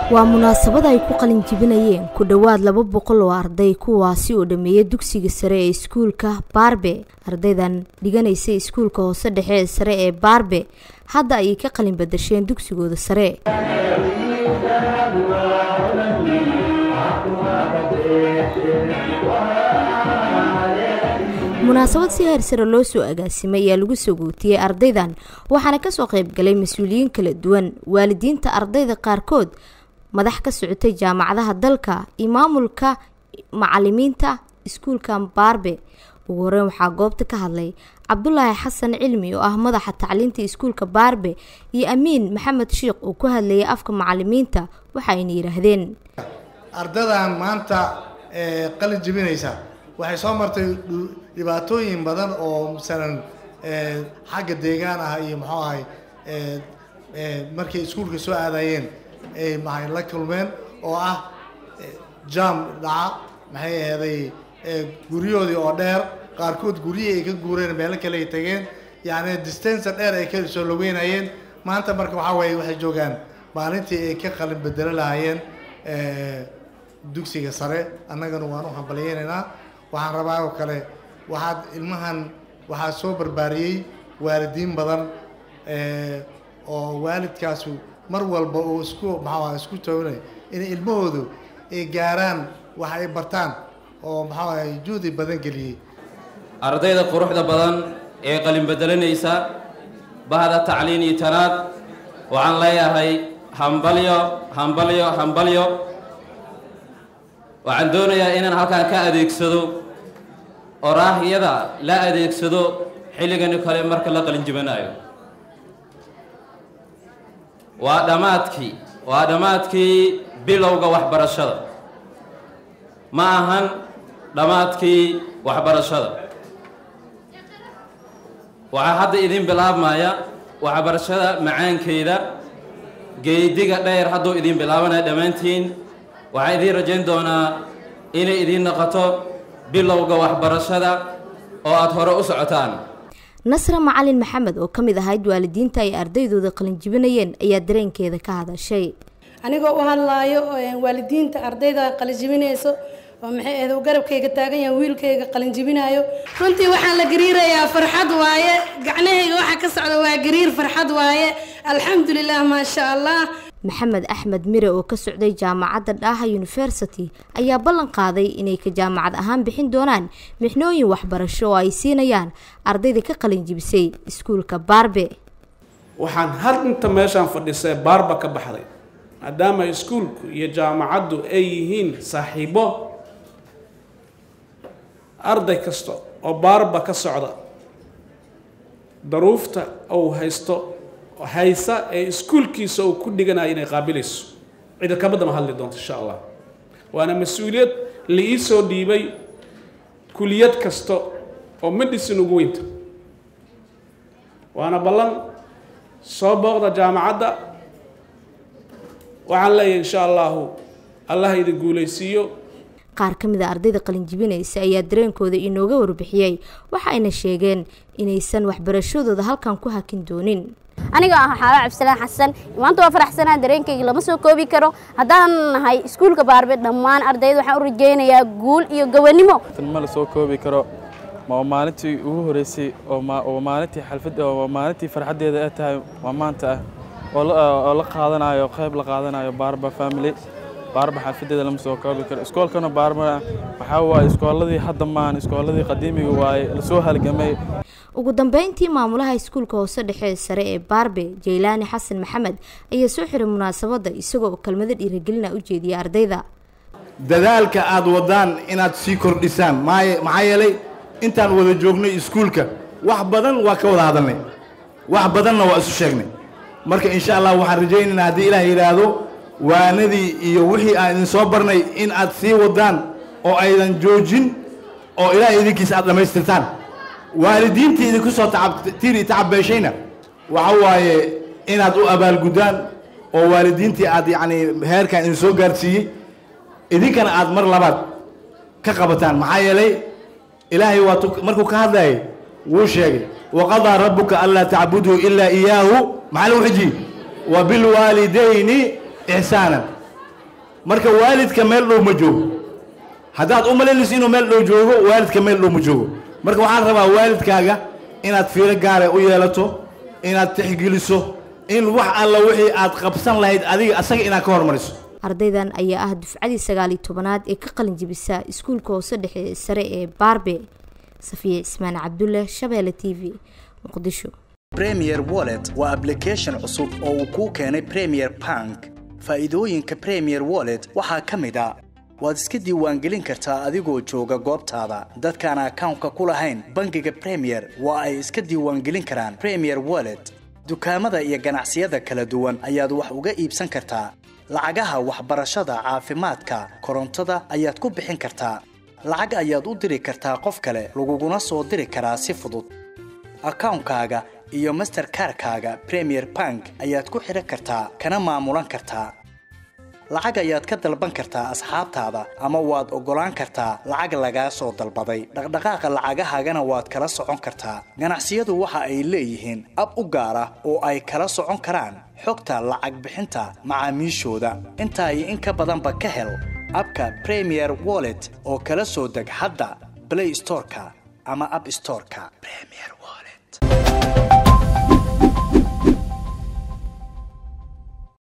waa munaasabad ay ku qalin jibinayeen ku dhawaad 200 oo arday kuwaasi oo dhameeyay dugsiga sare ee iskuulka Barbe. Ardaydan dhiganaysa iskuulka hoose dhexe ee sare ee Barbe hadda ay ka qalin badasheen dugsigooda sare. munaasabad si heer sare loo soo agaasimay ayaa lagu soo gootiyay ardaydan waxaana ka soo qayb galay mas'uuliyiin kala duwan, waalidiinta ardayda qaarkood, madax ka socotay jaamacadaha dalka, maamulka macallimiinta iskuulka Barbe. ugu horreyn waxaa goobta ka hadlay Cabdullaahi Xasan Cilmi oo ah madaxa tacliinta iskuulka Barbe iyo Amiin Maxamed Sheekh oo ku hadlayay afka macallimiinta waxayna yiraahdeen ardaydan maanta qalin jibinaysa waxay soo martay dhibaatooyin badan oo misalan xagga deegaan ah iyo maxaa ahay markay iskuulka soo aadayeen maxay la kulmeen oo ah jam dhaca maxay ahaday guriyoodii oo dheer qaarkood guriyay ay ka guureen meel kale ay tageen yaani distance dheer ay ka soo lugeynayeen maanta marka waxa way waxay joogaan maalintii ay ka qalin bedel lahaayeen dugsiga sare annagana waan u hambalyeynaa waxaan rabaa oo kale waxaad ilmahan waxa soo barbaariyay waalidiin badan oo waalidkaasu mar walba oo isku toonay in ilmahoodu ay gaaraan wax ay bartaan oo juhdi badan geliyay ardayda quruxda badan ee qalin bedelanaysa bahda tacliin iyo tanaad waxaan leeyahay hambalyo waxaan doonayaa inaan halkaan ka adeegsado oraahyada la adeegsado xilligan kale marka la qalin jibinayo waa dhamaadkii bilowga waxbarashada ma ahan dhamaadkii waxbarashada waxaa hadda idin bilaabmaya waxbarashada macaankeeda geediga dheer hadduu idin bilaabanaya dhammaantiin waxaa idin rajayn doonaa inay idin noqoto bilowga waxbarashada oo aad hore u socotaan. Nasra Macallin Maxamed oo kamid ahayd waalidiinta ay ardaydooda qalin jibinayeen ayaa dareenkeeda ka hadashay. anigoo u hadlaayo waalidiinta ardayda qalin jibinayso oo maxay ahayd garabkayga taagan yahay wiilkayga qalin jibinayo runtii waxaan la gariirayaa farxad waaye gacnahayga waxa ka socda waa gariir farxad waaye alxamdulillah ma sha Allah. Maxamed Axmed Mire oo ka socday jaamacadda Dhaha University ayaa ballan qaaday inay ka jaamacad ahaan bixin doonaan mixnooyin waxbarasho oo ay siinayaan ardayda ka qalin jibisay iskuulka Barbe. waxaan har inta meeshan fadhisay Barbe ka baxday maadaama iskuulku iyo jaamacaddu ay yihiin saaxiibo arday kasta oo Barbe ka socda daruufta oo haysa ee iskuulkiisa uu ku dhiganayo inay qaabilayso cid ka badan hadli doonto insha Allah waana mas'uuliyad la ii soo dhiibay kuliyad kasta oo medicine ugu weynta waana ballan soo booqda jaamacadda waxaan leeyahay insha Allah idin guuleysiiyo. qaar kamid ah ardayda qalin jibinaysa ayaa dareenkooda inooga warbixiyay waxa ayna sheegeen inaysan waxbarashadooda halkan ku hakin doonin. aniga ah Xaala Cabdisalaan Xasan maanta waa faraxsanaa dareenkayga lama soo koobi karo haddaan nahay iskuulka Barbe dhammaan ardayda waxaan u rajaynayaa guul iyo gabanimo ma la soo koobi karo ma maalintii ugu horeysay oo maalintii xalfadda oo maalintii farxadeeda ay tahay waa maanta oo la qaadanayo qayb la qaadanayo Barbe family Barbe xalfadeeda lama soo koobi karo iskoolkana Barbe waxa waa iskooladii hadda maan iskooladii qadiimiga waay la soo halgamay. ugu dambeyntii maamulaha iskuulka hoose dhexe sare ee Barbe Jeylaani Xasan Maxamed ayaa soo xiray munaasabada isagoo kalmad dhiirigelin u jeediyay ardayda. dadaalka aad wadaan inaad sii kordhisaan maxaa yeelay intaan wada joognay iskuulka wax badan waa ka wada hadalnay wax badanna waa isu sheegnay marka insha Allah waxaan rajaynaynaa haddii Ilaahay yiraahdo waanadii iyo wixii aan idin soo barnay in aad sii wadaan oo aydan joojin oo Ilaahay idinkiisa aad dhamaystirtaan. waalidiintii idinku soo tacabbeeshayna waxa waaye inaad u abaalgudaan oo waalidiintii aad yacni heerkan idin soo gaarsiiyey idinkana aad mar labaad ka qabataan maxaa yeelay ilaahay waa markuu ka hadlayay wuu sheegay waqadaa rabbuka allaa tacbuduu ilaa iyaahu maxaa lagu xijiyey وبالوالدين إحسانا marka waalidka meel dhow ma joogo haddaad u malaynayso inuu meel dhow joogo waalidka meel dhow ma joogo marka waxaan rabaa waalidkaaga inaad fiiro gaar ah u yeelato inaad tixgeliso in wax alla wixii aad qabsan lahayd adiga asaga inaad ka hormariso ardaydan ayaa ah dufcadii 19aad ee ka qalin jibisa iskuulka hoose dhexe sare ee Barbe Safiya Ismaan Cabdulle Shabeelle TV Muqdisho Premier Wallet waa application cusub oo uu ku keenay Premier Bank faa'iidooyinka Premier Wallet waxaa kamid ah waad iska diiwaangelin kartaa adigoo jooga goobtaada dadkaan account-ka ku lahayn bangiga Premier waa ay iska diiwaangelin karaan Premier Wallet dukaamada iyo ganacsiyada kala duwan ayaad wax uga iibsan kartaa lacagaha waxbarashada caafimaadka korontada ayaad ku bixin kartaa lacag ayaad u diri kartaa qof kale laguguna soo diri karaa si fudud account-kaaga iyo Mastercard-kaaga Premier Bank ayaad ku xiran kartaa kana maamulan kartaa lacag ayaad ka dalban kartaa asxaabtaada ama waad ogolaan kartaa lacag laga soo dalbaday dhaqdhaqaaqa lacagahaagana waad kala socon kartaa ganacsiyadu waxa ay leeyihiin ab u gaar ah oo ay kala socon karaan xogta lacag bixinta macaamiishooda inta ay in ka badan ba ka hel abka Premier Wallet oo kala soo deg hadda Play Store-ka ama App Store-ka Premier